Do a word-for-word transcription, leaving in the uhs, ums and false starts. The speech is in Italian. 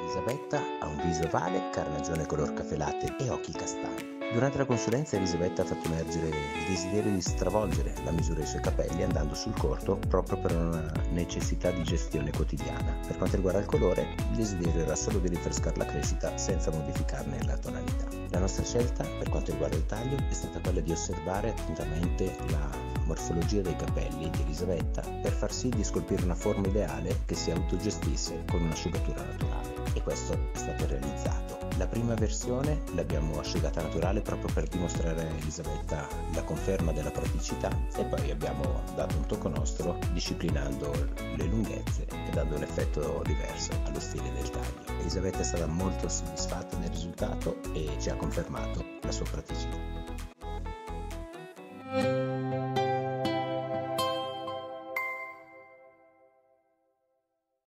Elisabetta ha un viso ovale, carnagione color caffè latte e occhi castani. Durante la consulenza Elisabetta ha fatto emergere il desiderio di stravolgere la misura dei suoi capelli andando sul corto proprio per una necessità di gestione quotidiana. Per quanto riguarda il colore, il desiderio era solo di rinfrescare la crescita senza modificarne la tonalità. La nostra scelta per quanto riguarda il taglio è stata quella di osservare attentamente la morfologia dei capelli di Elisabetta per far sì di scolpire una forma ideale che si autogestisse con un'asciugatura naturale, e questo è stato realizzato. La prima versione l'abbiamo asciugata naturale proprio per dimostrare a Elisabetta la conferma della praticità, e poi abbiamo dato un tocco nostro disciplinando le lunghezze e dando un effetto diverso allo stile del taglio. Elisabetta è stata molto soddisfatta del risultato e ci ha confermato la sua praticità.